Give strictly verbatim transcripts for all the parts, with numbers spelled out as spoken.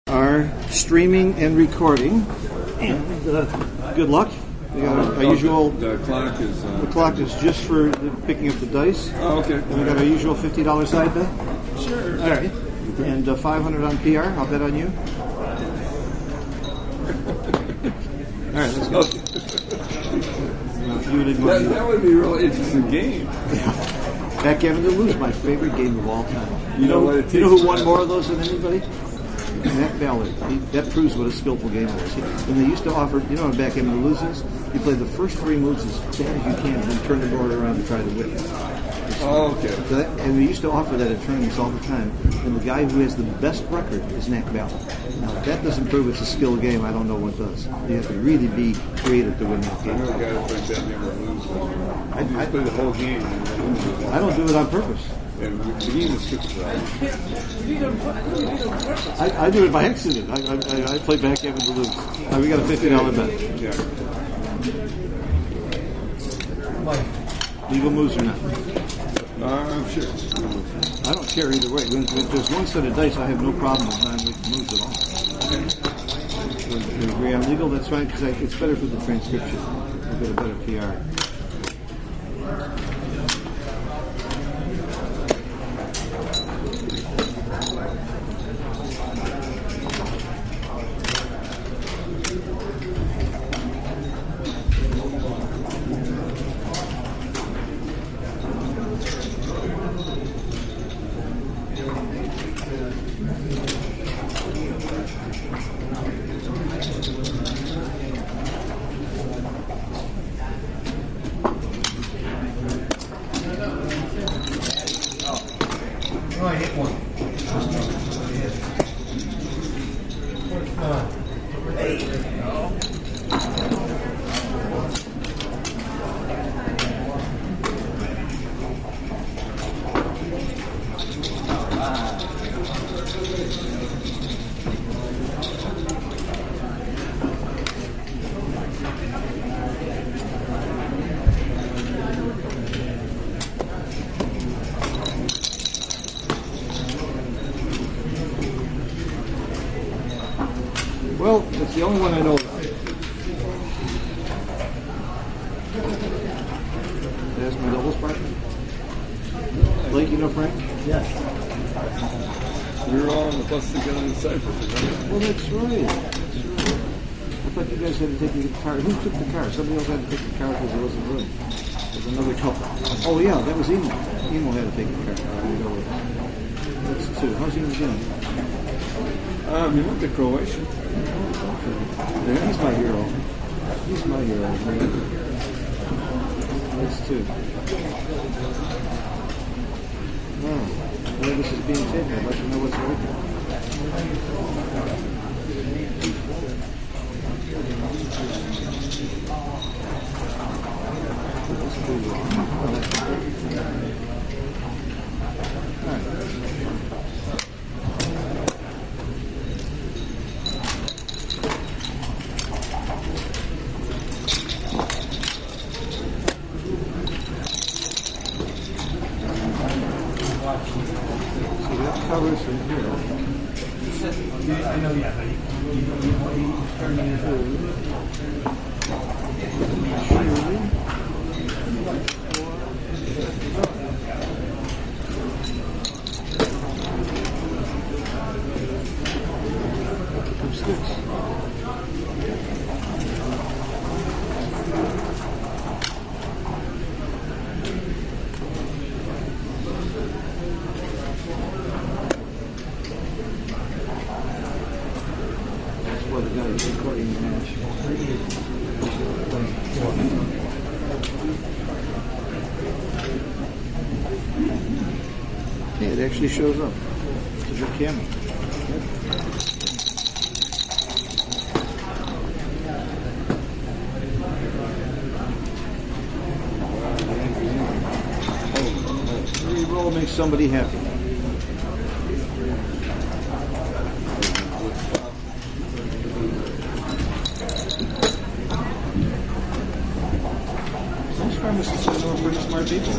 Are streaming and recording, and uh, good luck. We got our, our oh, usual. The, the clock is. Uh, the clock is just for the picking up the dice. Oh, okay. And we got our usual fifty dollar side bet. Sure. All right. And uh, five hundred on P R. I'll bet on you. All right, let's go. Okay. Uh, you didn't that, that would be a really interesting game. Backgammon to lose, my favorite game of all time. You know what? It You know who won more of those than anybody? Matt Ballard. He, that proves what a skillful game it is. He, and they used to offer, you know what backgammon to lose is? You play the first three moves as bad as you can, and then turn the board around and try to win. Oh, okay. So that, and we used to offer that at tournaments all the time. And the guy who has the best record is Matt Ballard. Now, if that doesn't prove it's a skill game, I don't know what does. You have to really be creative to win that I game. know a guy that plays that never loses. I I- just I- play the whole game and then loses. I don't do it on purpose. And the game is six rounds. I, I do it by accident. I, I, I play backgammon to lose. Uh, we got a fifty dollar bet. Yeah. Legal moves or not? Uh, I'm sure. I don't care either way. When, when there's one set of dice, I have no problem with non-legal moves at all. When you agree on legal, that's fine, because it's better for the transcription. We'll get a better P R. Oh, I hit one. Well, it's the only one I know of. That's my doubles partner. Blake, you know Frank? Yes. We were all on the bus together in Cyprus, remember? Well, that's right. That's right. I thought you guys had to take the car. Who took the car? Somebody else had to take the car because there wasn't room. There's another couple. Oh, yeah, that was Emo. Emo had to take the car. That's two. How's Emo doing? Um, he went to Croatia. He's my hero. He's my hero. That's two. Oh, the way this is being taken, I'd like to know what's working. So that covers from here. I know, yeah, but he, he, he, he's turning it Sticks. Well, the guy who's recording the match. Yeah, it actually shows up. It's a good camera. Every roll makes somebody happy. Pharmacists are pretty smart people.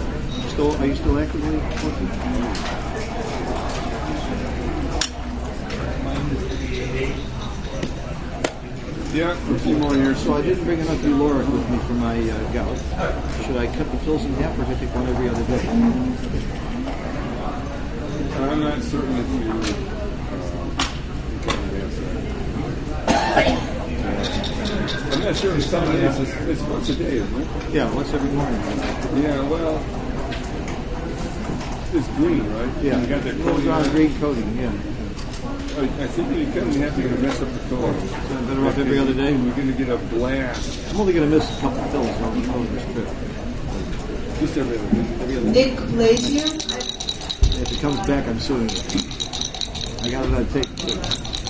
Still, are you still actively working? Yeah, for a few more years. So I didn't bring enough Uloric with me for my uh, gout. Should I cut the pills in half, or should I take one every other day? I'm not certain if you. Uh, I'm not sure if some days it's, it's once a day, isn't it? Yeah, once every morning. Yeah, well, it's green, right? Yeah, You got that Close coating on on. green coating. Yeah. I, I think when you cut in half, you're going to mess up the color. So I'm better off every other day. You're going to get a blast. I'm only going to miss a couple of pills on the over this trip. Just every other day. Every other day. Nick Glazier. If it comes back, I'm suing you. I got it on tape too.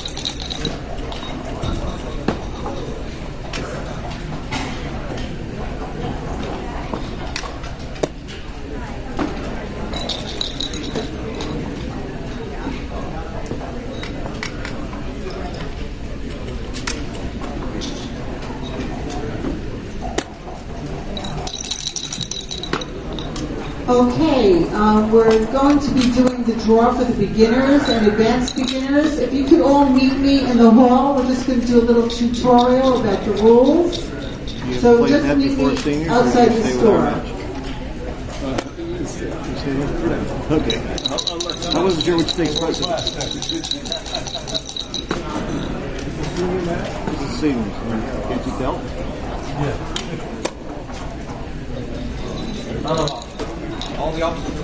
Okay, um, we're going to be doing the draw for the beginners and advanced beginners. If you could all meet me in the hall, we're just going to do a little tutorial about the rules. You So play just that meet before me seniors, or outside you the stay with store. our match? You stay with- Okay. I wasn't sure which takes precedence. This is seniors. Can't you tell? All the options.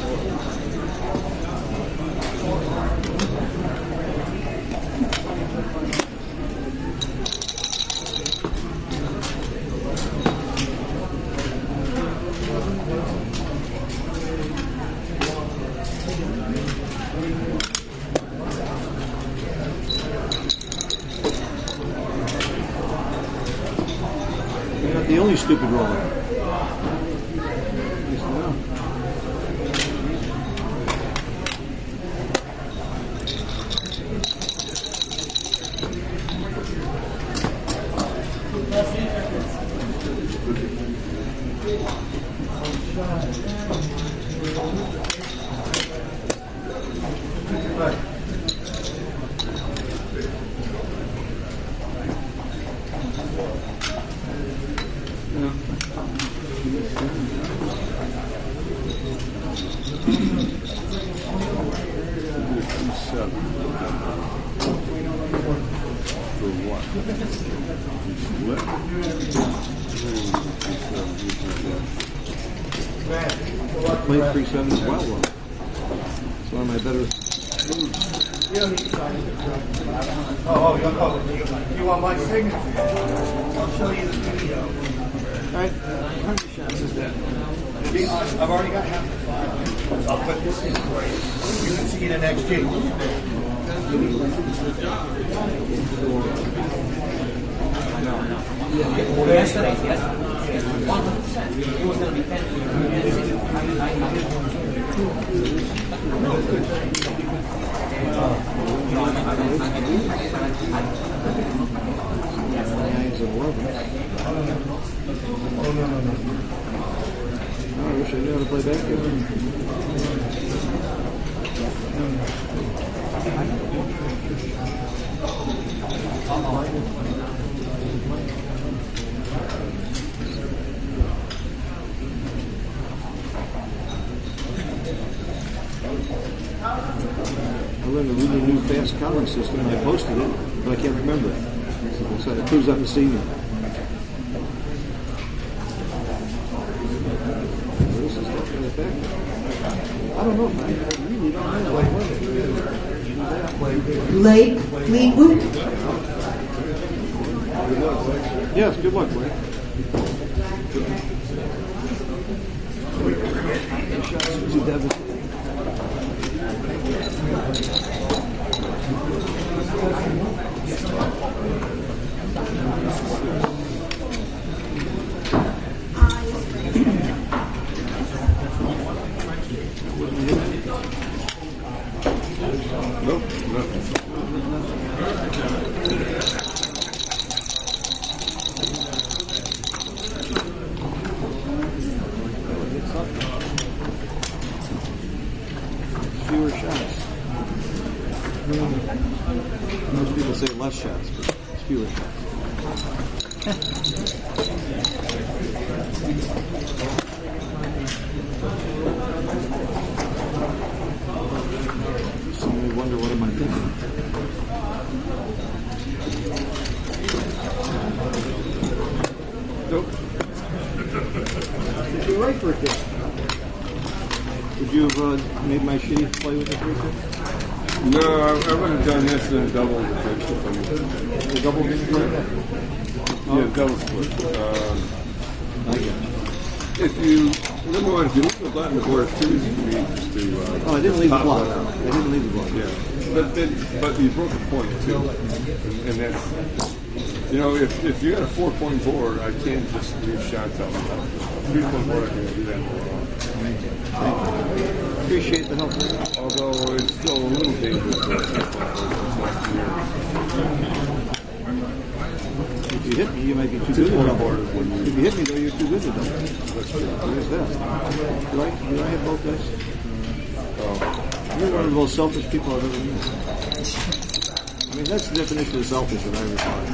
You're not the only stupid roller. Yes, no. For what? What? Played three sevens well, though. It's one of my better moves. You don't need to sign it. Oh, oh, you, oh, you, you want my signature? I'll show you the video. All right. How many shots is that? I've already got half the file. I'll put this in for you. You can see it in X G. Yesterday, yes, one hundred percent. It was going to be ten. I, I, Nines and elevens. Oh, no, no, no. Oh, I wish I knew how to play basketball. I learned a really new fast counting system and I posted it, but I can't remember it. So it proves I'm a senior. This is not going to affect it. I don't know if I, I really don't know what was it. Blake Fleetwood. Yes, good luck, Blake. Too devastating. Nope, nothing. Fewer shots. Most people say less shots, but it's fewer shots. So I wonder what am I thinking? Nope. You're right for a kid. Would you have uh, made my shitty play with the three kid? No, I, I would have done this in a double defensive. The double game play? Yeah, double split. Um, I get it. if you, number one, if you leave the blood on the board, it's too easy for me just to. Uh, Oh, I didn't leave the pop block. one out. I didn't leave the block. Yeah, but then, but you broke a point too, and, and that's, you know, if if you got a four point board, I can't just leave shots out. A three point board, I can do that more often. Appreciate the help. Although it's still a little dangerous. For a three point board, it's not clear. If you hit me, you might be too Two good. point to board double. is when If you. you hit me, though, you're too good to double. That's true. There's that. Do I, do I have both dice? Oh, You're one of the most selfish people I've ever met. I mean, that's the definition of selfish that I ever thought.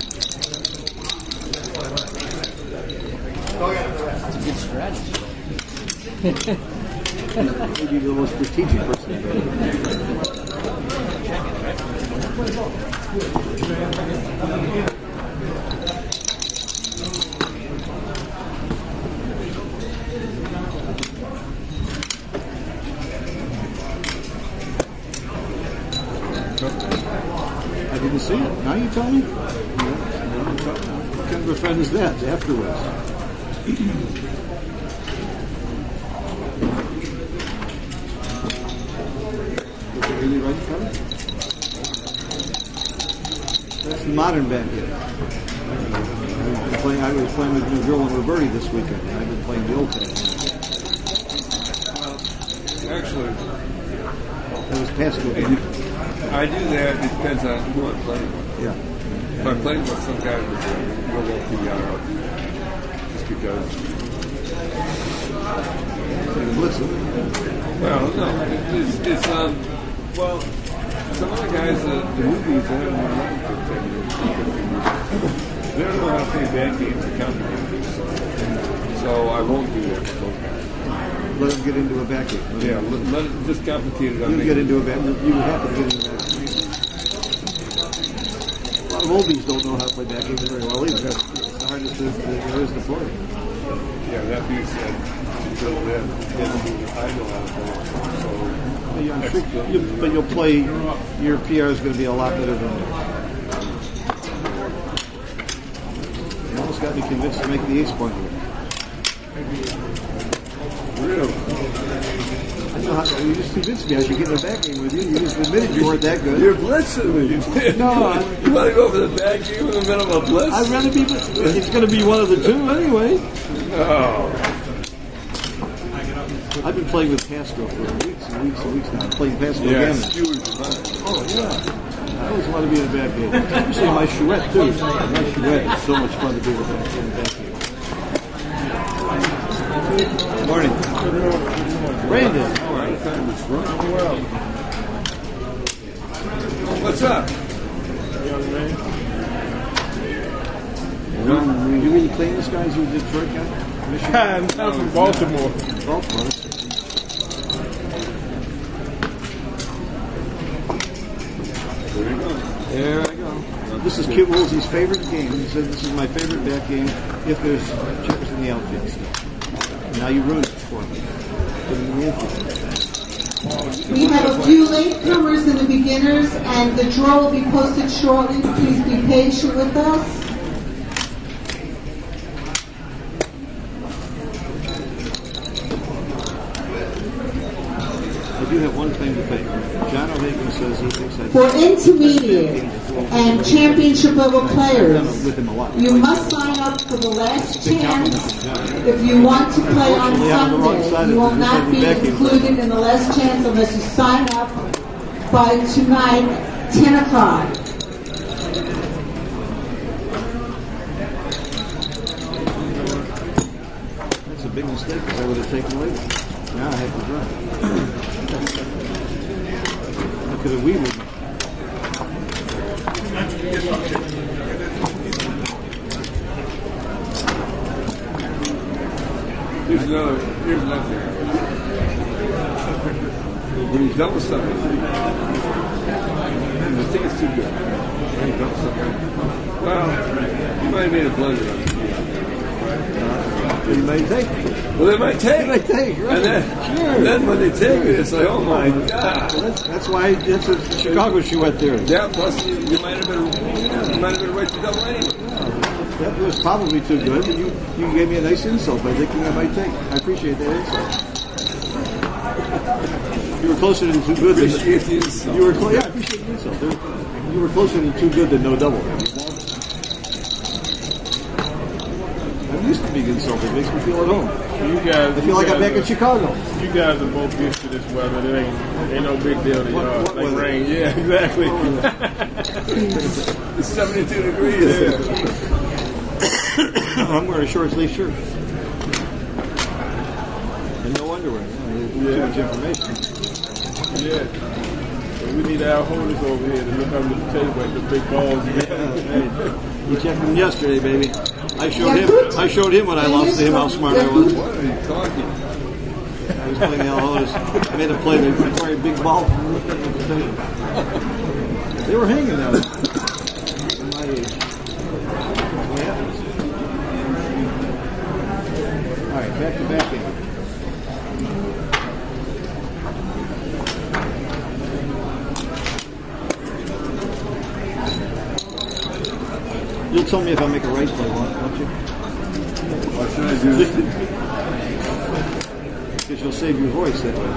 It's a good strategy. Maybe the most strategic person I've ever met. I didn't see it. Now you tell me? What kind of a friend is that afterwards? Was it really right in front? That's the modern backhit. I've been playing, I was playing with New Girl and Roberti this weekend, and I've been playing the old backhit. actually, That was Pascal. I do that. It depends on who I'm playing with. Yeah. If I'm playing with some guy with a real low P R, just because. Listen. Well, no, it's, it's um, well, some of the guys, uh, the movies, they haven't been around for ten years, fifteen years. They don't know how to play bad games or counter games, so, so I won't do that with those guys. Let them get into a backhit. Let Yeah, them- let, let it just complicate it. on You me. get into a back. You have to get into a back. A lot of oldies don't know how to play backgammon very well either. It's the hardest there there is to play. Yeah, that being said, so that doesn't mean I know how to play it. So, Yeah, I'm sure you, but you'll play. Your P R is going to be a lot better than theirs. You almost got me convinced to make the ace point here. really, I know how, you just convinced me I should get in a back game with you. You just admitted you weren't that good. you're blitzing me. No, I- you want to go for the back game in the middle of a blitz? I'd rather be. It's going to be one of the two anyway. Oh, I've been playing with Pascal for weeks and weeks and weeks now. I'm playing Pascal yeah, Gammon. skewers are fine. Oh, yeah. I always want to be in a back game. Especially my Chouette, too. My Chouette is so much fun to be in a back in a back game. Morning. Brandon. All right, time is running well. What's up? You mean the famous guys who Detroit guy? Michigan? I'm from Baltimore. Baltimore. There you go. There I go. This is Kit Woolsey's favorite game. He said this is my favorite back game if there's checkers in the outfield still. Now you ruined it for me. Put him in the infield. We have a few latecomers and the beginners, and the draw will be posted shortly. Please be patient with us. I do have one claim to fame. John O'Hagan says he thinks I For intermediate and championship level players, with him a lot. you must sign up for the last chance if you want to play on Unfortunately, I'm on the wrong side Sunday. of You will this. not be Back in. included in the last chance unless you sign up by tonight, ten o'clock. That's a big mistake because I would have taken away. Now I have to drive. I could have weaved. another. Here's my thing. When he's done with something, the thing is too good. When he's done with something, well, you might have made a blunder on it. You may take. Well, they might take. They might take, right. And then, Sure. and then when they take it, it's like, oh my God. That's, that's why that's a Chicago she went there. Yeah, plus you, you might have been, you might have been right to double anyway. That was probably too good, but you, you gave me a nice insult by thinking I might take. I appreciate that insult. You were closer than too good. Appreciate than, the insult. You were clo- yeah, I appreciate the insult. You were closer than too good than no double. I'm used to being insulted. It makes me feel at home. You guys, I feel like I'm back are, in Chicago. You guys are both used to this weather. It ain't, ain't no big deal to What- y'all. what Like weather? rain. Yeah, exactly. It's seventy-two degrees. I'm wearing a short sleeve shirt. And no underwear. Too Yeah. much information. Yeah. So we need our holders over here to look under the table at the big balls. Yeah, hey, you checked him yesterday, baby. I showed Yeah, him. good. I showed him when I lost to him how smart I was. What are you talking? I was playing Al Otis. I made him play the very big ball. They were hanging out at my age. What happens? All right, back to back end. You'll tell me if I make a right play, won't won't you? What should I do? Because you'll save your voice that way.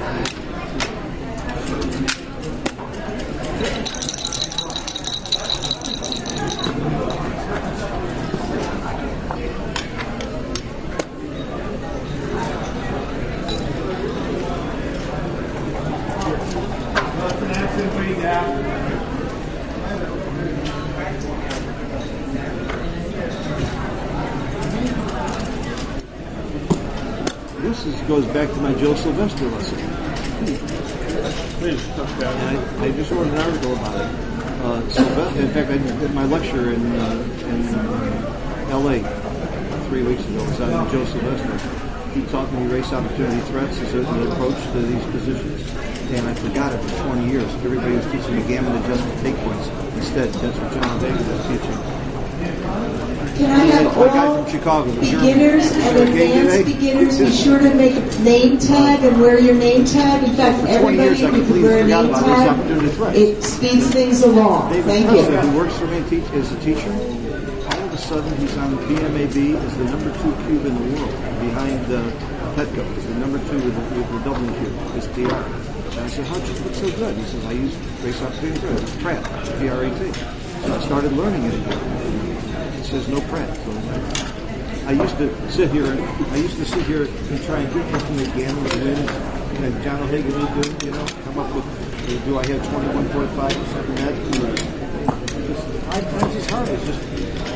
This is, goes back to my Joe Sylvester lesson. Please, touchdown. And I, I just wrote an article about it. Uh, Sylvester, in fact, I did my lecture in, uh, in uh, L A three weeks ago. It was on Joe Sylvester. He taught me race opportunity threats as an approach to these positions. And I forgot it for twenty years. Everybody was teaching me gammon adjustment take points. Instead, that's what John David was teaching. Can I have My guy all from Chicago, the German. beginners Is and there a game advanced today? beginners be sure to make a name tag and wear your name tag? In fact, twenty everybody, years I if you could completely wear a forgot name about this tag, opportunity threat. it speeds things along. David Thank Presser, you. who works for me teach, as a teacher, all of a sudden he's on B M A B as the number two cube in the world, behind uh, Petco. He's the number two with the, with the W cube, his P R. And I said, how'd you do it so good? He says, I use race opportunity threat, Pratt, P R A T. So I started learning it again. It says no Pratt. So I used to sit here and I used to sit here and try and do estimate gammon wins, and John O'Hagan would do, you know, come up with, do I have twenty-one point five percent net? Just five times as hard. It's just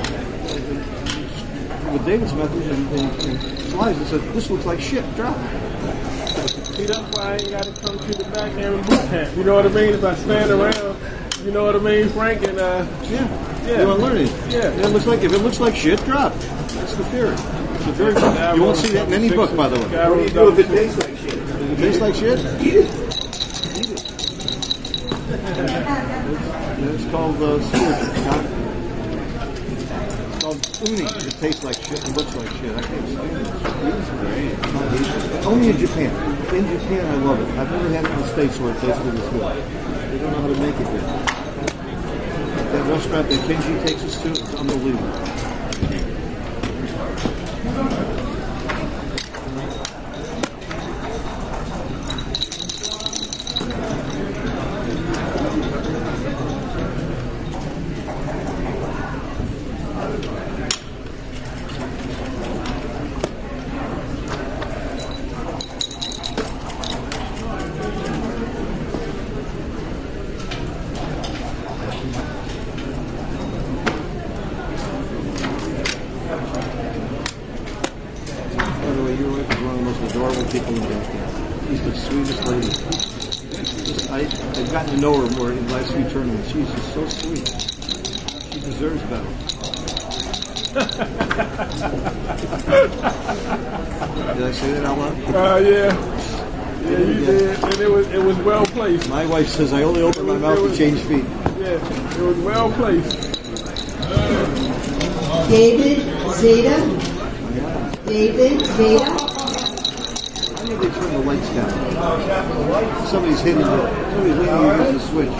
with David's method and, and, and slides, it said, this looks like shit, drop it. See, that's why I ain't got to come to the back there and boot camp. You know what I mean? If I stand around, you know what I mean, Frank? And uh, Yeah. Yeah. You want to learn it? Yeah. It looks like, if it looks like shit, drop it. That's the theory. It's a very, you won't see that in any book, by the way. What do you do if it tastes like shit? Does it taste like shit? Eat it. Eat it. It's, it's called uh, stewardship, Scott. It's called uni. It tastes like shit and looks like shit. I can't stand it. It's great. Only in Japan. In Japan, I love it. I've never had it in the States where it tastes really good. They don't know how to make it good. That restaurant that Kenji takes us to, it's unbelievable. By the way, your wife is one of the most adorable people in Japan. She's the sweetest lady. Just, I, I've gotten to know her more in the last few tournaments. She's just so sweet. She deserves better. Did I say that out loud? Uh, yeah. Yeah, you did. And it was, it was well placed. My wife says I only open my mouth to change feet. Yeah, it was well placed. David Zeta. David Zeta. I need to turn the lights down. Somebody's hitting the, somebody's waiting to use the switch.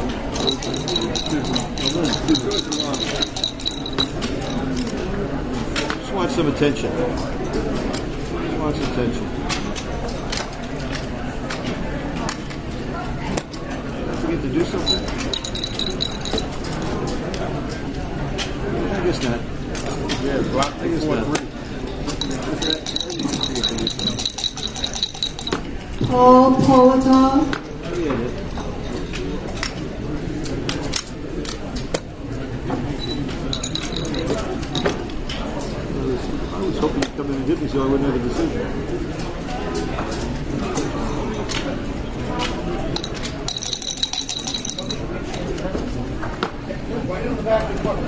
Just want some attention. Just want some attention. Did I forget to do something? I guess not. Yeah, block I guess four not. three. Paul Politov. Oh, yeah, yeah. I was hoping you'd come in and hit me so I wouldn't have a decision. Right in the back of the truck.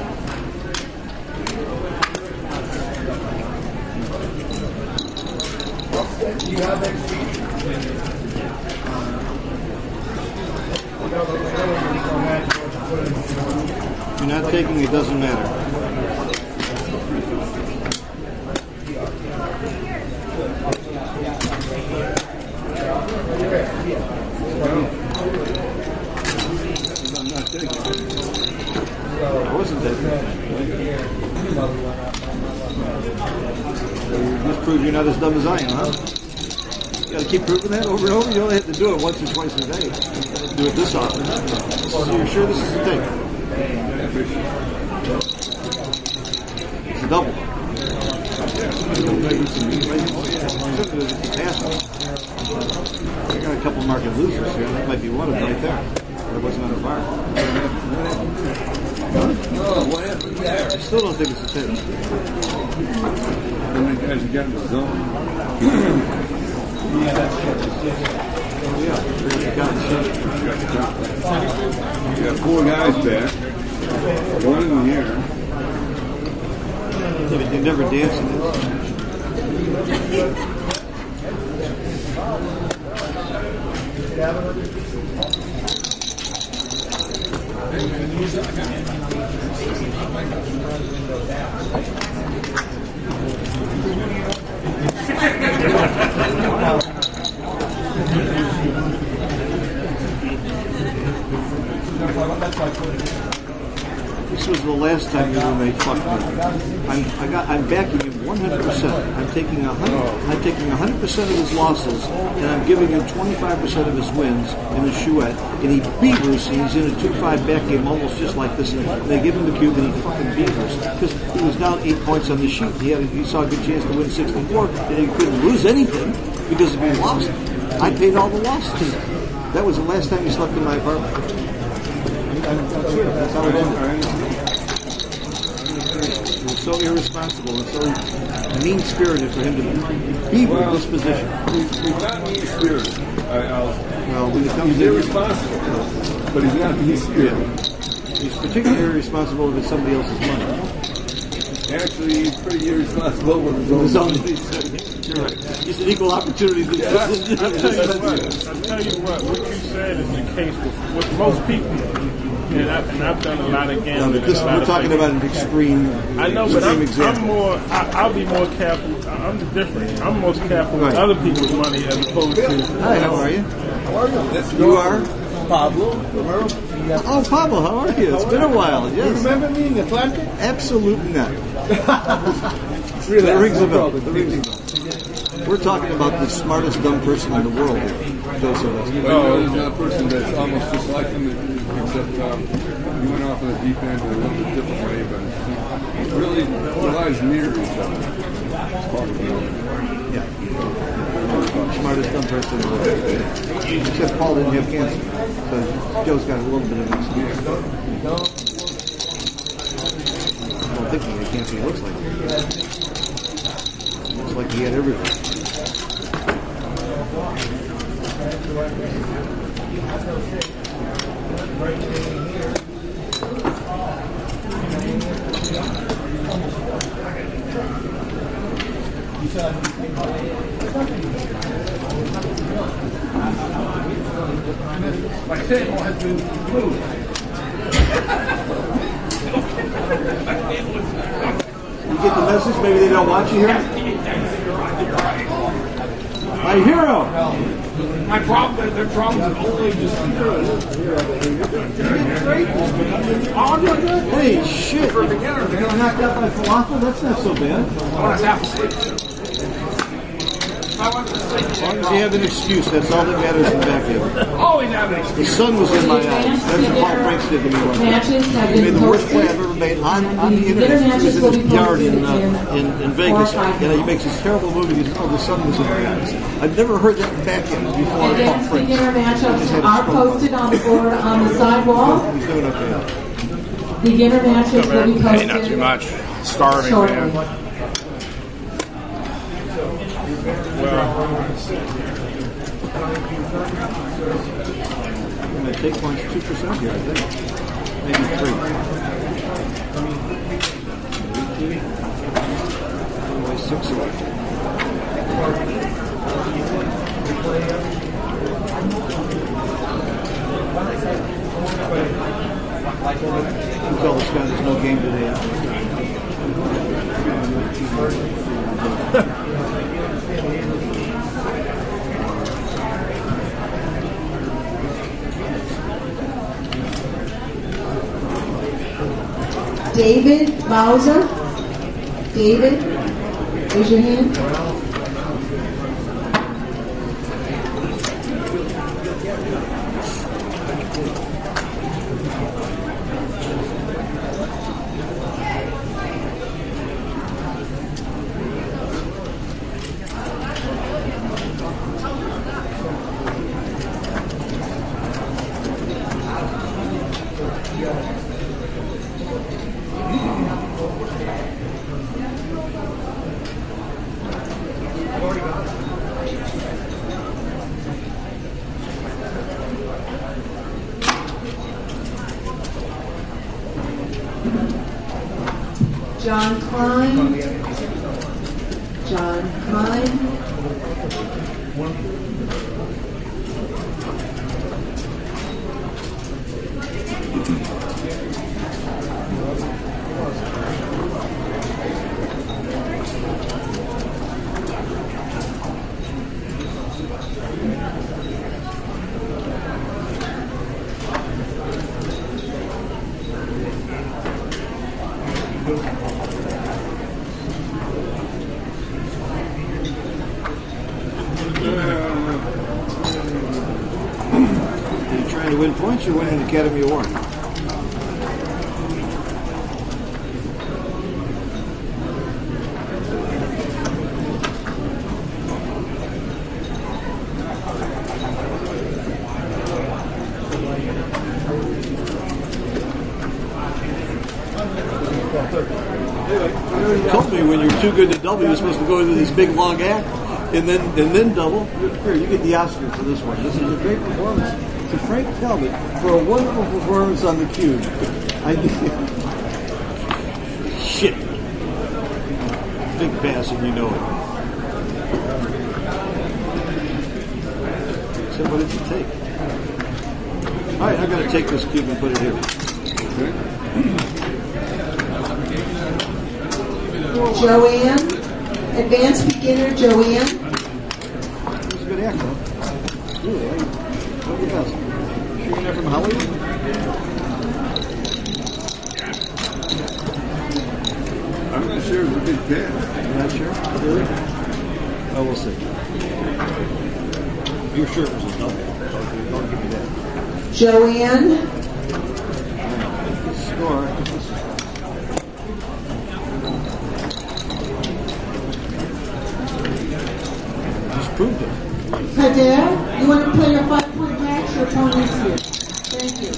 Do you have that seat? If you're not taking it, doesn't matter. I'm not taking it. I wasn't taking it. This proves you're not as dumb as I am, huh? You gotta keep proving that over and over. You only have to do it once or twice a day. Do it this often. So you're sure this is the thing? It's a double. I got a couple market losers here. That might be one of them right there. That wasn't on the bar. Oh, what happened there? I still don't think it's a ten. When the guys got in the zone. Oh yeah, you got You got four guys back. One in the air. it. They never dance in this. This was the last time your roommate fucked me. I'm, I got, I'm backing him one hundred percent. I'm taking a hundred. I'm taking one hundred percent of his losses, and I'm giving him twenty-five percent of his wins in the chouette. And he beavers. And he's in a two five back game, almost just like this. And they give him the cube, and he fucking beavers because he was down eight points on the sheet. He had, a, he saw a good chance to win sixty-four, and he couldn't lose anything because if he lost, I paid all the losses. That was the last time he slept in my apartment. I'm, I'm, I'm serious. That's how it ended. It was so irresponsible and so mean-spirited for him to be in Well, this position. He's, he's not mean-spirited. I, I'll, Well, when it comes he's to irresponsible, but he's not mean-spirited. he's particularly irresponsible if it's somebody else's money. Actually, he's pretty irresponsible with his own His own- money. You're right. He's an equal opportunity. To, I tell you what, I tell you what, what you said is the case with, with most people. And, I, and I've done a lot of No, gambling. but this, and a lot we're of talking things. about an extreme, I know, but extreme I'm, example. I'm more. I, I'll be more careful. I'm different. I'm most careful Right. with other people's money as opposed to. Hi, how are you? That's You are? Pablo. Oh, Pablo, how are you? It's been a while. Yes. Remember me in Atlanta? Absolutely not. That rings a bell. That rings a bell. We're talking about the smartest dumb person in the world here, Joe Sylvester. Well, there's a person that's almost just like him, except um, you went off on the deep end in a little bit different way, but it's really, their lives mirror each other. It's part of the Yeah. Smartest dumb person in the world. Except Paul didn't have cancer. So Joe's got a little bit of experience. I don't think he had cancer. He looks like it. Looks like he had everything. table has been moved. You get the message? Maybe they don't want you here? My hero! My problem, their problems are only just Hey, shit! for beginners. You got knocked out by falafel? That's not so bad. I was half asleep. I went to sleep. As long as you have an excuse, that's all that matters in the back end. Always have an The excuse. sun was in my eyes. That's what Paul Franks did to me one time. Matches have He been made the worst play I've posted. ever made on, And on the the internet. beginner He was matches in will his be yard in, posted uh, in, in Vegas. four or five And he makes this terrible movie. He says, oh, the sun was in my eyes. I've never heard that back end before Paul Advanced Franks. beginner He just matchups had a are stroke. posted on the board on the sidewall. He's doing okay. Beginner matches will be posted. Hey, not too much. Starving, shortly. man. I'm going to take points two percent here, I think. Maybe three. Only six left. You tell this guy there's no game today. David Bowser. David, raise your hand. John Klein. John Klein. Are you trying to win points or win an Academy Award? You told me when you're too good to double, you're supposed to go into this big long act and then and then double. Here, you get the Oscar for this one. This is a great performance. To Frank Talbot for a wonderful performance on the cube. I shit. Big pass and you know it. Except what it's a take. All right, I'm going to take this cube and put it here. Joanne. Advanced beginner Joanne. It's a good act, though. Really, I, what the best? Sure you're not from Hollywood? I'm not sure it's a big pass. You're not sure? Really? Oh, we'll see. You're sure it was a double. Okay, don't give me that. Joanne. Good score. Just proved it. Kader, you want to play your five-point match? Your opponent's here. Thank you.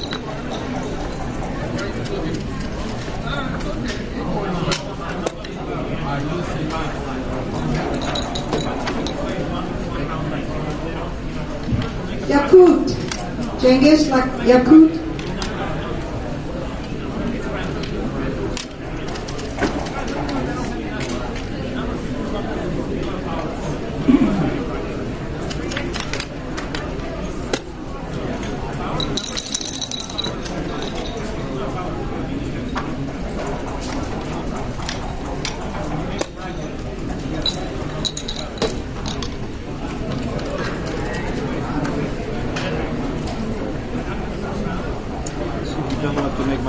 Yakut. Cengiz Yakut.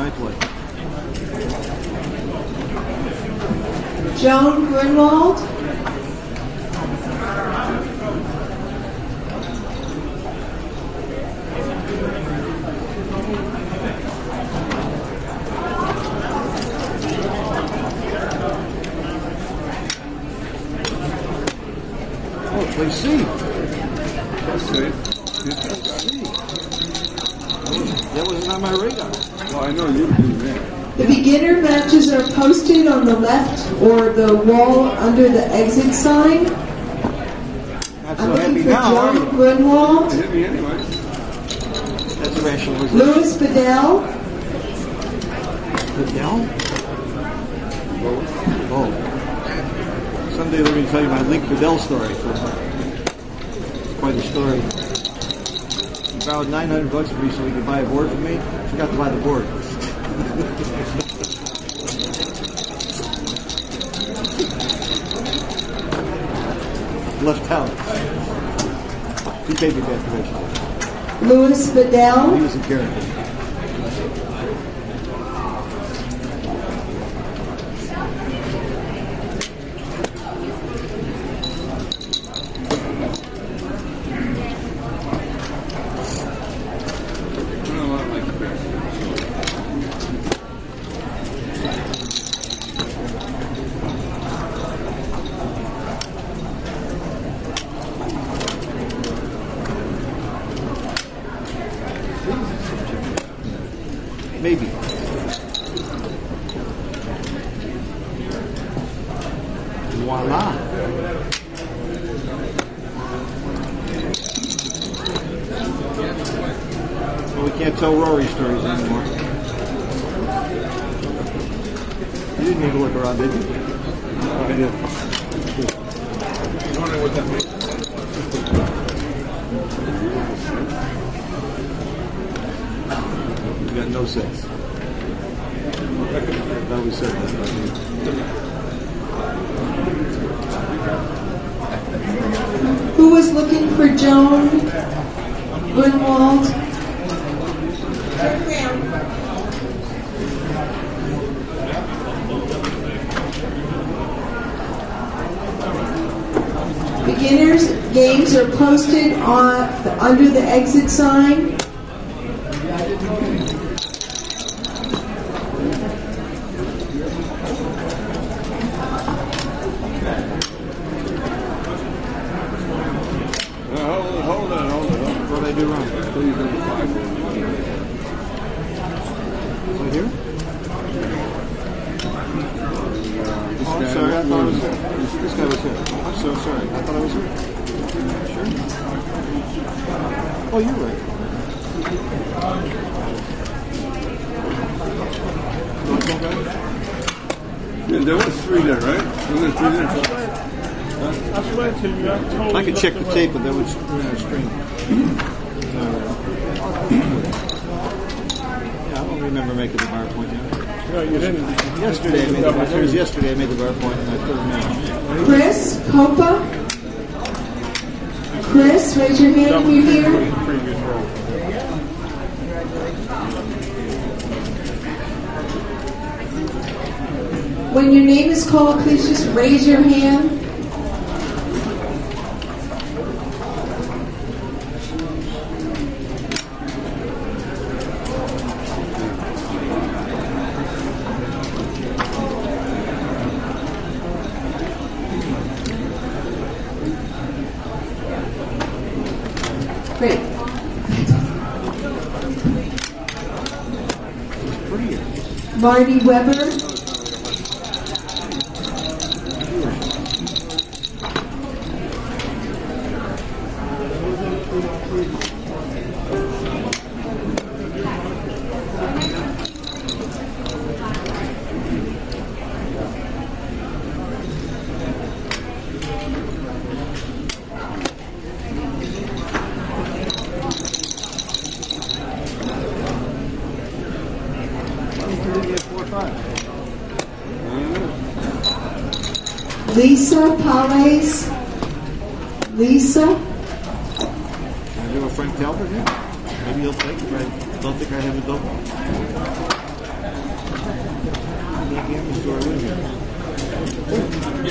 I play? Joan Grunwald. Oh, play C. That's safe. C. That wasn't on my radar. Well, I know you do that. The beginner matches are posted on the left or the wall under the exit sign. Not I'm so looking happy for now, are Joan you? Grunwald, Hit me anyway. That's a rationalization. Louis Bedell, Bedell? Oh. Someday they're going to tell you my Link Bedell story. Quite a story. He borrowed nine hundred bucks from me so he could buy a board for me. Forgot to buy the board. Left town. He paid me back commission. Louis He Bedell, was a character. I don't know, I like it better. Maybe. Voila. Well, we can't tell Rory stories anymore. You didn't need to look around, did you? I did. I was wondering what that means. You got no sense. I thought we said that. who was looking for Joan Grunwald. Beginners games are posted on the, under the exit sign. Hold, hold on, hold on. What did I do wrong? Please don't five. Is it here? This Oh, I'm guy sorry. I thought I was was- here. This guy was here. I'm so sorry. I thought I was here. Sure. Oh, you're right. You want to go back? Yeah, there was three there, right? Wasn't there three there? I swear to you, I told I you could check left the and tape, right. but that would screw in our screen. Yeah, I don't remember making the PowerPoint yet. No, you didn't. Yesterday, I made the, there was yesterday I made the PowerPoint, and I filled it in. Chris Copa. Chris, raise your hand if you're here. Previous role. When your name is called, please just raise your hand. Great. Marty Weber. Lisa Palace. Lisa. Can I do a Frank Talbot here? Maybe he'll take it. I don't think I have a double.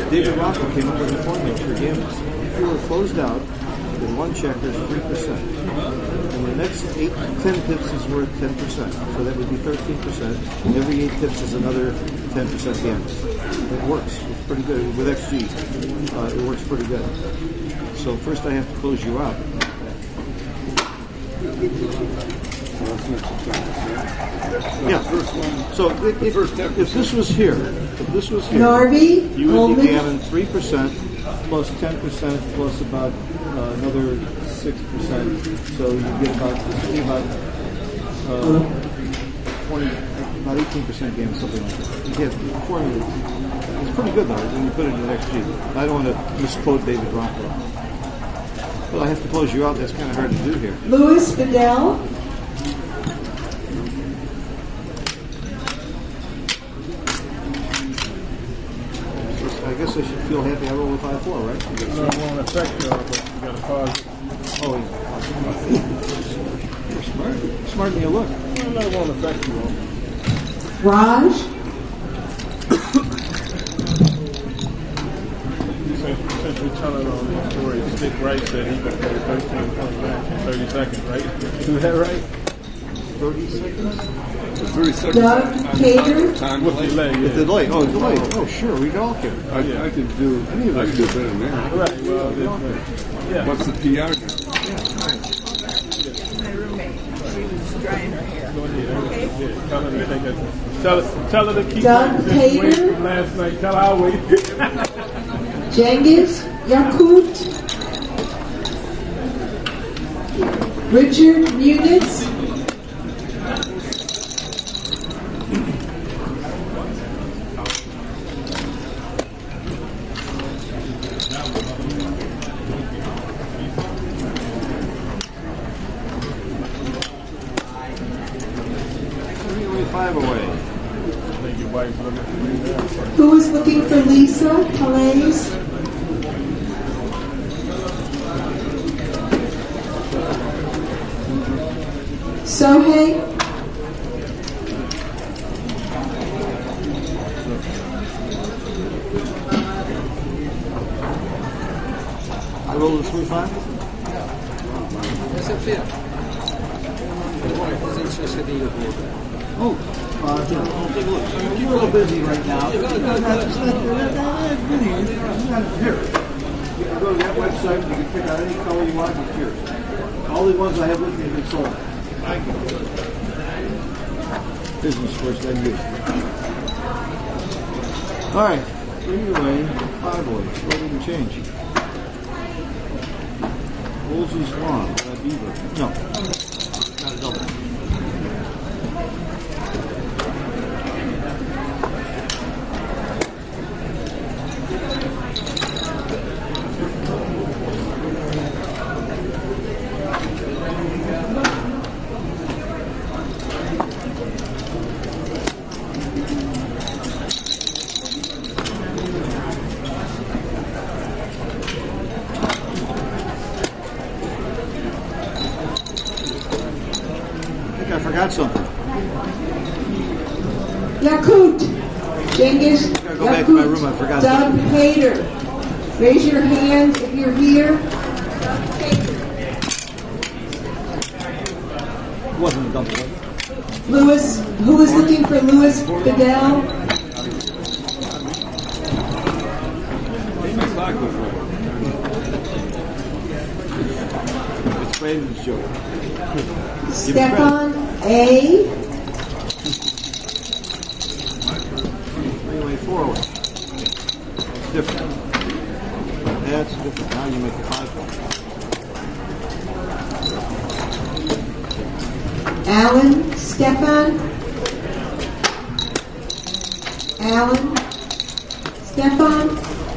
David Rocco came up with a formula for gambles. If you were closed out with one checker, is three percent. And the next eight, ten pips is worth ten percent. So that would be thirteen percent. And every eight pips is another ten percent gamble. It works. It's pretty good. With X G, uh, it works pretty good. So first I have to close you out. Yeah. First one. So if, if, if this was here, if this was here, Narvi, you would Holman. be gammon three percent plus ten percent plus about uh, another six percent. So you get about this would be about uh, twenty, about eighteen percent gammon, something like that. You get the formula. It's pretty good though when you put it in X G. I don't want to misquote David Rocco. Well, I have to close you out. That's kind of hard to do here. Louis Fidel. I guess I should feel happy I roll with five four, right? No, it won't affect you, but you gotta pause it. Oh, you're smart. Smarter than you look. Well, no, it won't affect you. Won't. Raj. Since, since you're telling on the story, Stick Wright said he could play thirteen point match in thirty seconds, right? Is that right? thirty seconds? thirty seconds. Doug on- Cater. on Time With delay. delay, With yeah. delay. Oh, delay. Oh, sure. We all can. I, I could do, I could do better than that. Right, well, it's, uh, yeah. What's the P R now? My roommate, she was drying her hair. Go ahead. Yeah, tell her to take it. Tell her, tell her to keep Doug this Cater. wait from last night. Tell her I'll wait. Genghis Yakut. Richard Muniz. Three away, five away. I think your wife's looking for me now. Who is looking for Lisa Calais? Sohei. I roll the three five. Oh, uh, yeah, I'll take a look. You're a little busy right now. It's not- it's not- it's not busy. It's not here. You can go to that website. You can pick out any color you want. It's yours. All the ones I have with me have been sold. Thank you. Business first, then you. All right. Three away, five away. What didn't change? Woolsey's Lawn, uh, Beaver. No, not a double. I forgot something. Yakut. Genghis gotta go back to my room, I forgot Doug Cater. Raise your hand if you're here. It wasn't a double. Louis, who is looking for Louis Fidel? My clock was wrong. It's Braden's joke. Stefan A. Three away, four away. It's different. That's different. Now you make a five point. Alan Stefan. Alan Stefan.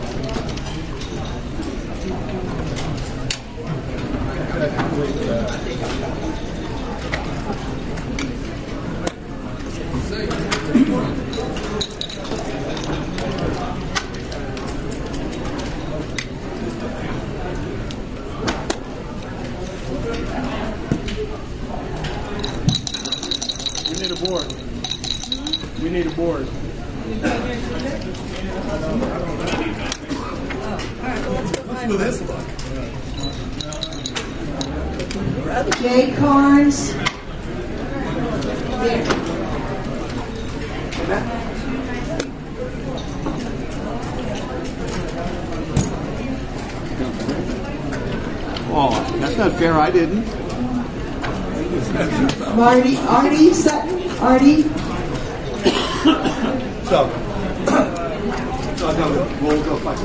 We need a board. We need a board. Let's do this look. Jay Carnes. There. Oh, that's not fair. I didn't. Marty, Artie Sutton. Artie. So, so I've got we'll go fight.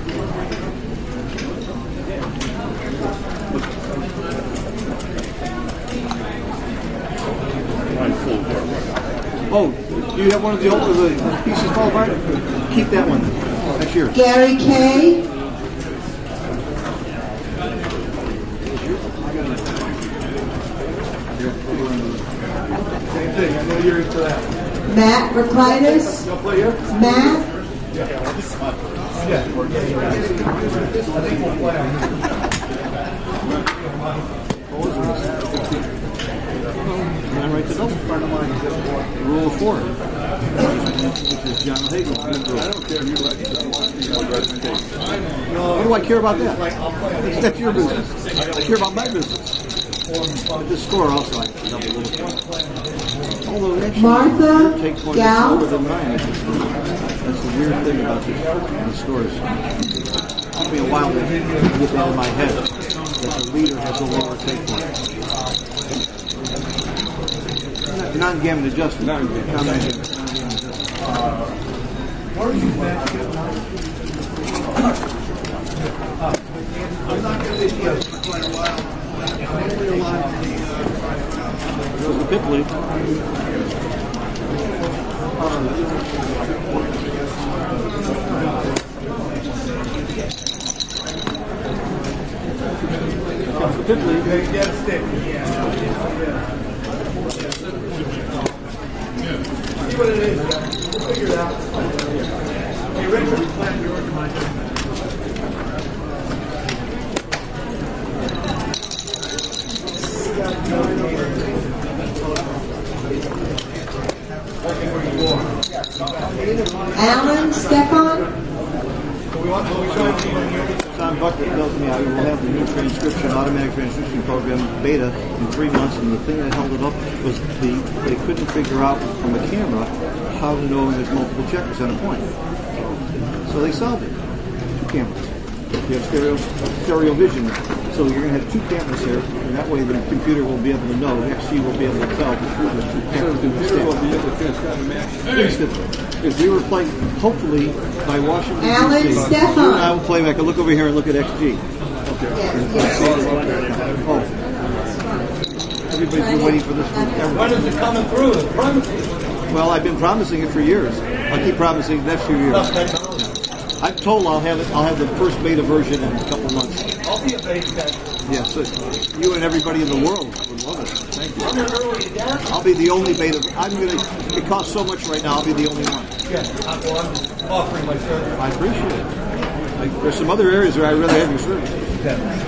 Oh, do you have one of the old the pieces fall apart? Keep that one. That's yours. Gary Kay. Same thing. I know you're into that. Matt Reclitus. You'll play here? Matt. Yeah. I think we'll play on And I write the double. Part of mine. Rule of four. Which is John Hagel. I don't care if you write it. What do I care about that? That's your business. I care about my business. The score also I can double look at. Although actually, Martha take points Gal. lower than mine. That's the weird thing about this, the scores. It took me a while to get that in my head that the leader has a lower take point. Non-gamut adjusted. Non-gamut adjusted. I'm not going to be here for quite a while. There's the pit lead. Comes the pit lead. You got to stick. See what it is, guys. We'll figure it out. Hey, Richard, we plan to organize. Alan Stefan. Tom Bucket tells me I will have the new transcription, automatic transcription program beta in three months, and the thing that held it up was the they couldn't figure out from the camera how to know when there's multiple checkers on a point. So they solved it. Two cameras. You have stereo, stereo vision, so you're going to have two cameras here, and that way the computer will be able to know, X G will be able to tell there's two So cameras. the computer will be able to finish out a match. Instantly. Because we were playing, hopefully, by Washington, Alan D C. Stefan. You and I will play back. I look over here and look at X G. Oh. Everybody's been waiting for this one. When is it coming through? The promises. Well, I've been promising it for years. I'll keep promising the next few years. I'm told I'll have it. I'll have the first beta version in a couple months. I'll be a beta tester. Yes, so you and everybody in the world would love it. Thank you. I'm an early adapter. I'll be the only beta. I'm gonna. It costs so much right now. I'll be the only one. Yeah, I'm, well, I'm just offering my service. I appreciate it. Like, there's some other areas where I really have your service. Yeah.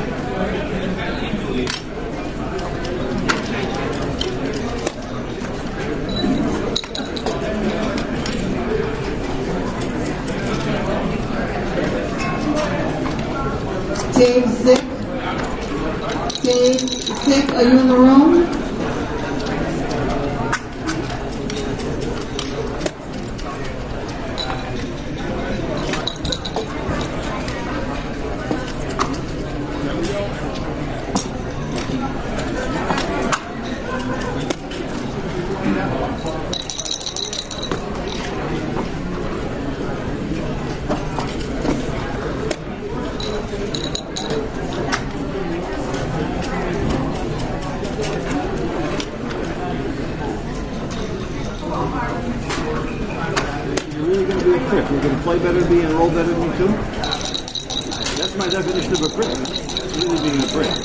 Dave Zick. Dave Zick, are you in the room? You're going to play better than me and roll better than me too? That's my definition of a prick. It's really being a prick.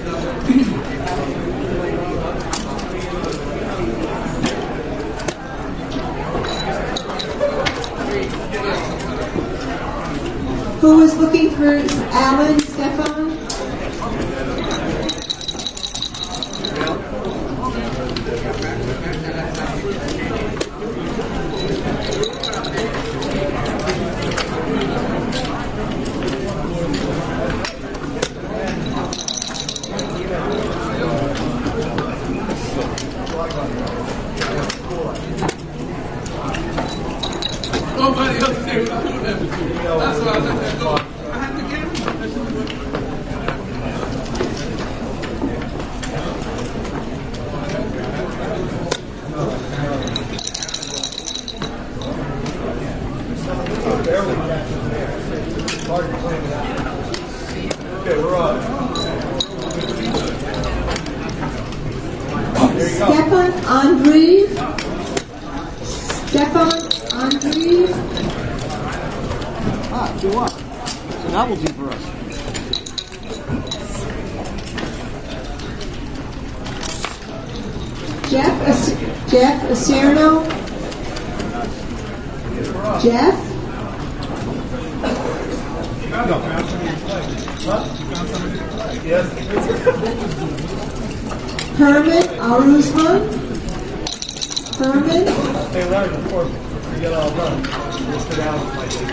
Who is looking for Alan Stefan? nobody else there was doing that with you. That's why I let that go. I had to get him. Okay, we're on. Stefan Andrees. Stefan Andrees. Ah, do what? It's a novelty for us. Jeff As- Jeff Acerno. Jeff. Yes. Herman Aruzman. Herman. Hey, Larry, before we get all done, we'll sit down with my date.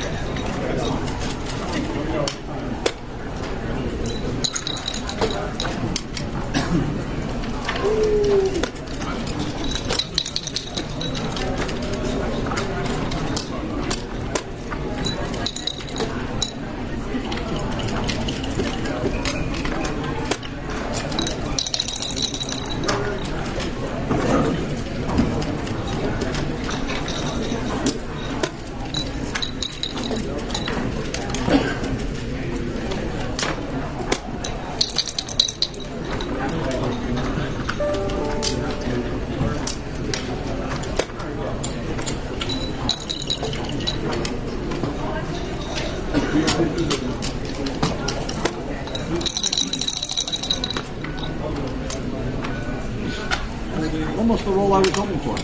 Almost the role I was hoping for.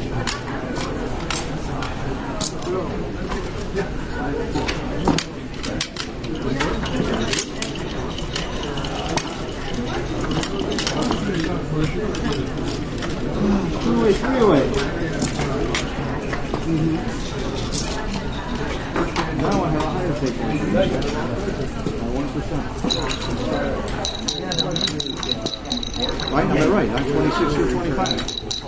Three away, three away. Mm-hmm. Now I have a higher take rate. one percent. Right? Am I right? I'm twenty-six, you're twenty-five.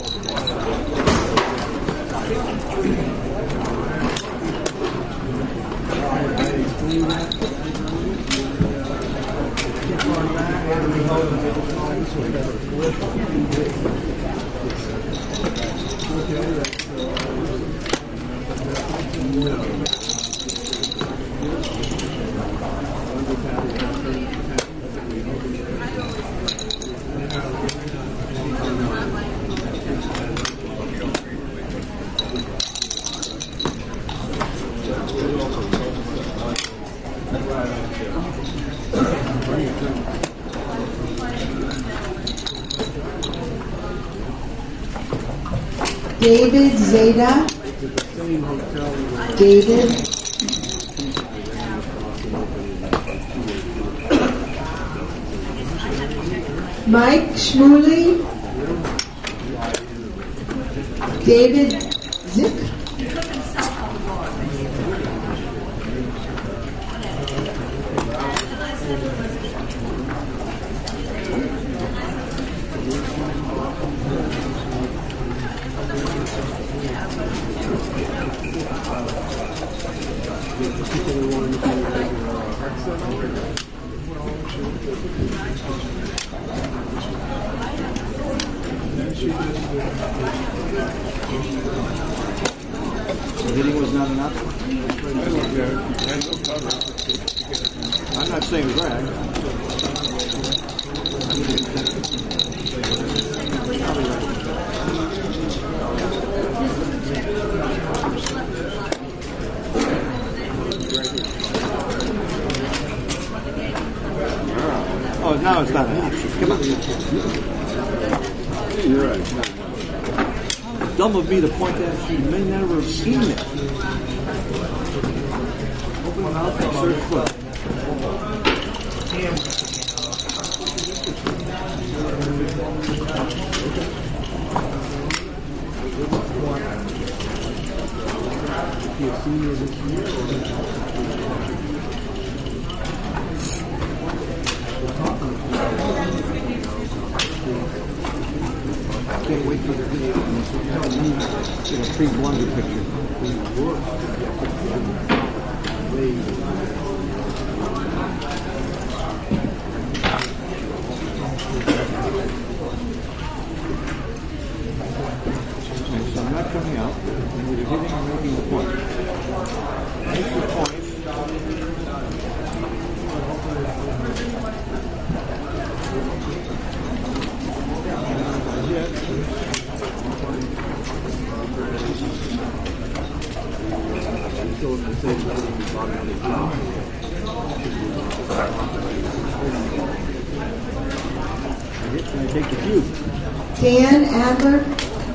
David Zeta. David. Mike Shmuley. David Zick. The hitting was not enough. I'm not saying drag. Oh, now it's not enough. Come on. You're right. Dumb of me to point that she may never have seen it. Open mouth and search foot. Can't wait for the video. Get a pre-blunder picture. still in the same position we bought another job. Can I take the cube? Dan Adler.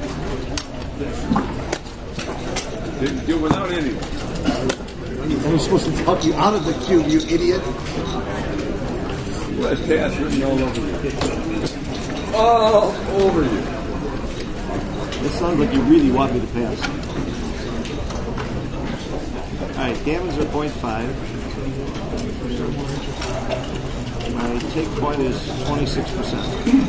Didn't do without any. I was supposed to talk you out of the cube, you idiot. Let pass written all over you. All over you. This sounds like you really want me to pass. Alright, gammons are point five. My take point is twenty-six percent.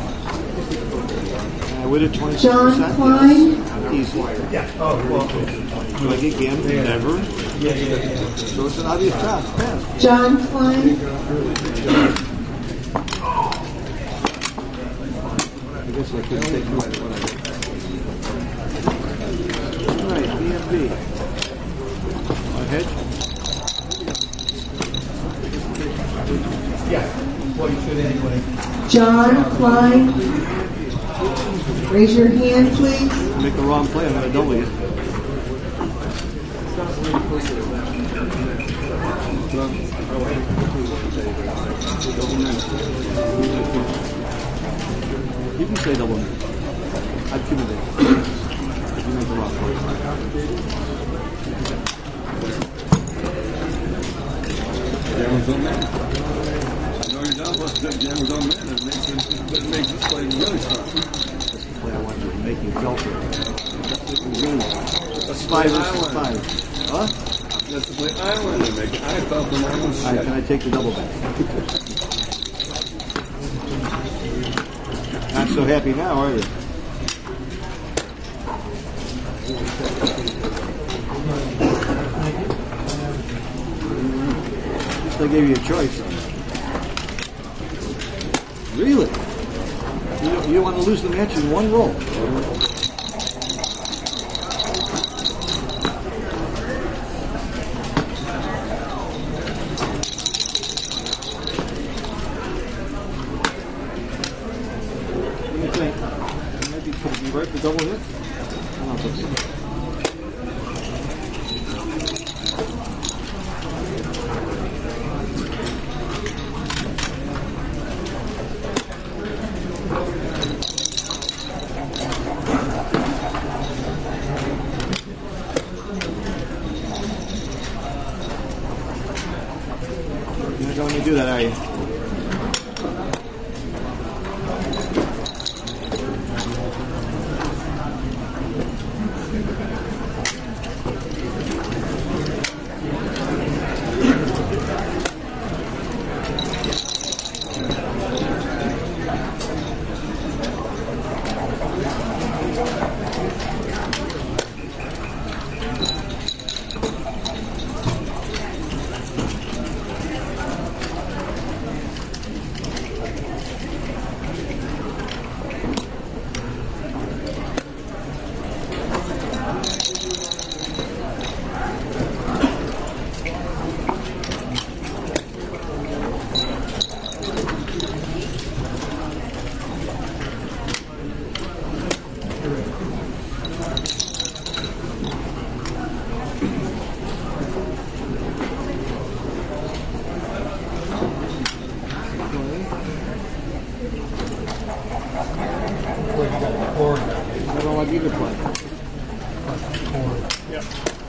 I win at twenty-six percent. John Klein. Yes. Easy. Yeah. Oh, well. Do I get gammons? Never. Yeah, yeah. So it's an obvious pass. Pass. John Klein. I guess I couldn't take you right away. Alright, B M B. Hedge? Yeah. Well, you should anyway. John Klein. Raise your hand, please. Make the wrong play, I'm going to double you. You can say double nine. I'd give it if you make the wrong play. Gammons on man. You know, you're not supposed to take gammons on man. It makes, it, it makes this play really fun. That's the play I wanted to make you feel for. That's five versus five. Huh? That's the play I wanted to make. I felt for my own Alright, shit. can I take the double back? Not so happy now, are you? I gave you a choice. Really? You don't, you don't want to lose the match in one roll. What do you think? Maybe could it be right for double hit? I don't think so. You're not going to do that, are you? I don't like either play. Yep.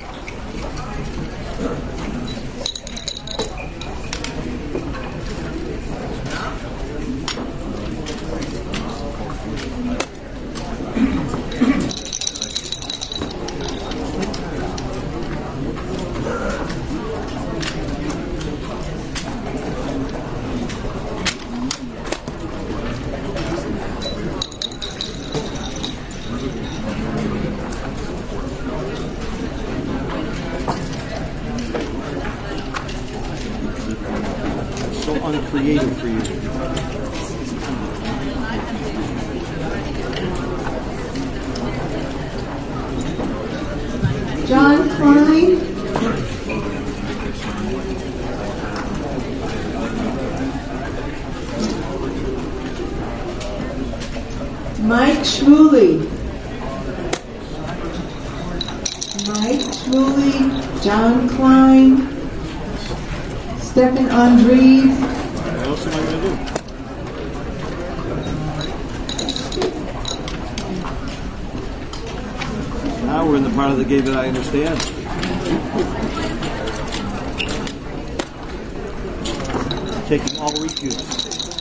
So uncreative for you. John Klein. Mike Schmuley. Mike. truly, John Klein, Stefan Andrees. What else am I going to do? Now we're in the part of the game that I understand. Taking all recus.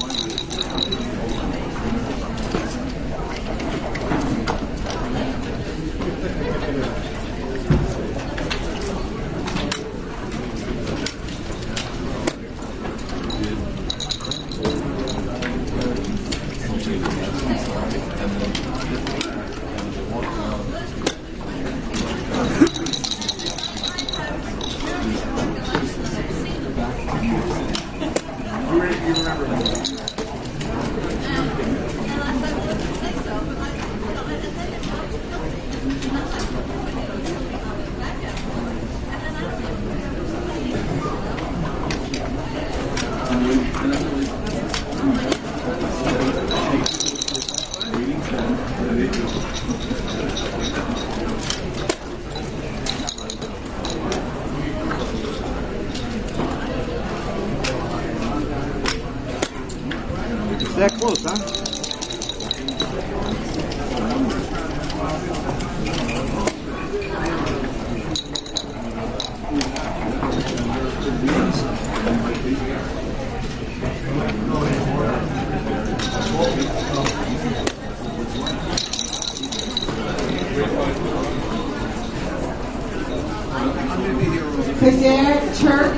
That close, huh? Kader Turk.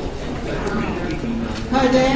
Kader.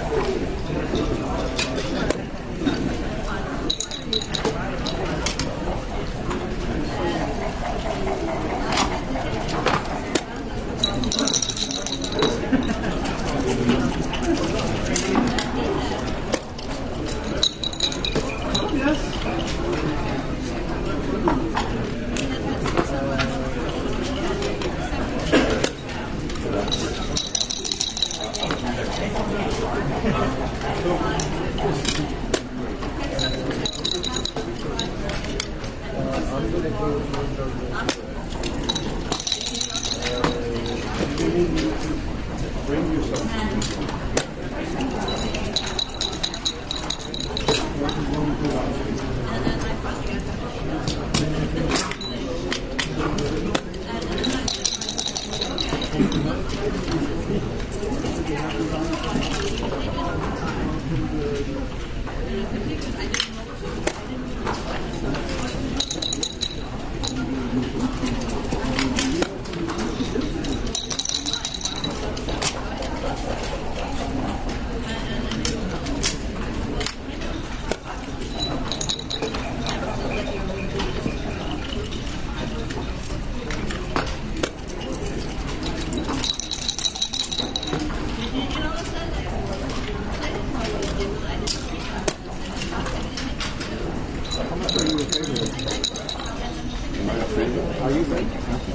Are you ready?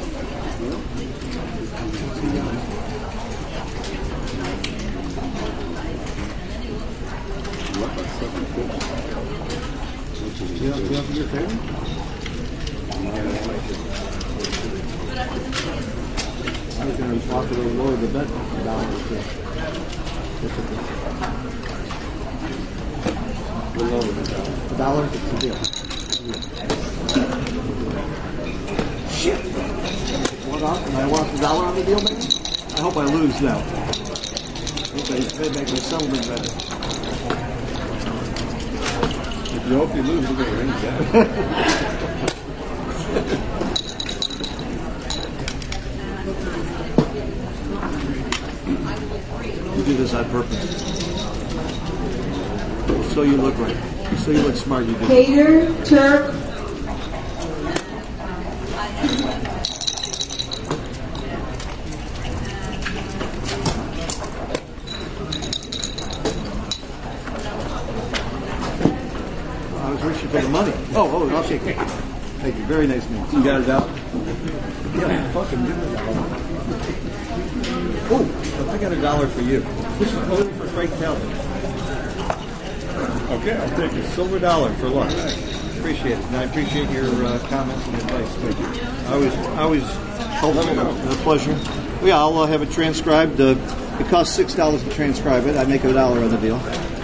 You don't, you don't think your favorite? I was going to talk to the lower the bet down. The lower the dollar. The dollar, it's the deal. Shit! What up? And I want the dollar on the deal, maybe? I hope I lose now. Okay, it's going to make the settlement better. If you hope you lose, we're going to ring that. You do this on purpose. So you look right. So you look smart. You do. Kader Turk. I was reaching for the money. Oh, oh, I'll shake it. Thank you. Very nice man. You got it out? Yeah, fucking give me a dollar. Oh, I got a dollar for you. This is only for Frank Talbot. Okay, I'll take it. Silver dollar for lunch. Appreciate it. And I appreciate your uh, comments and advice. Thank you. I always, I always Oh, a pleasure. Well, yeah, I'll uh, have it transcribed. Uh, it costs six dollars to transcribe it. I make a dollar on the deal.